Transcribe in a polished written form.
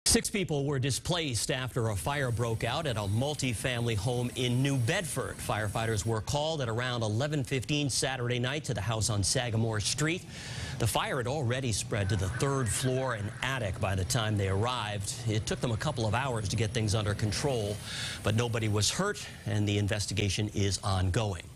6 people were displaced after a fire broke out at a multi-family home in New Bedford. Firefighters were called at around 11:15 Saturday night to the house on Sagamore Street. The fire had already spread to the 3rd floor and attic by the time they arrived. It took them a couple of hours to get things under control, but nobody was hurt and the investigation is ongoing.